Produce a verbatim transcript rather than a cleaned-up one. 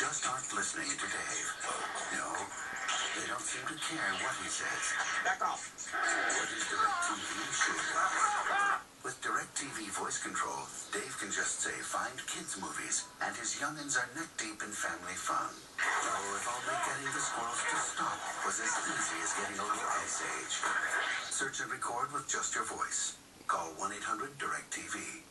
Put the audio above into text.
just aren't listening to Dave. No, they don't seem to care what he says. Back off. What is DirecTV should With DirecTV voice control, Dave can just say, find kids' movies, and his young'uns are neck-deep in family fun. Oh, if only getting the squirrels to stop was as easy as getting a little Ice Age. Search and record with just your voice. Call one eight hundred direct T V.